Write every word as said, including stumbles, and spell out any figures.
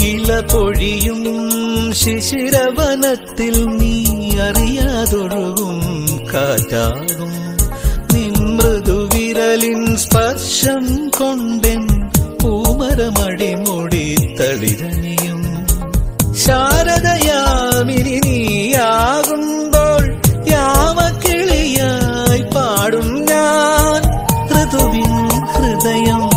ഇല പൊഴിയും ശിശിരവനത്തിൽ നീ അറിയാതൊഴുകും കാറ്റാകും. നിൻ മൃദുവിരലിൻ സ്പർശം കൊണ്ടെൻ പൂമരമടിമുടി തളിരണിയും. ശാരദയാമിനി നീയാകുമ്പോൾ യാമക്കിളിയായി പാടും ഞാൻ. ഋതുവിൻ ഹൃദയം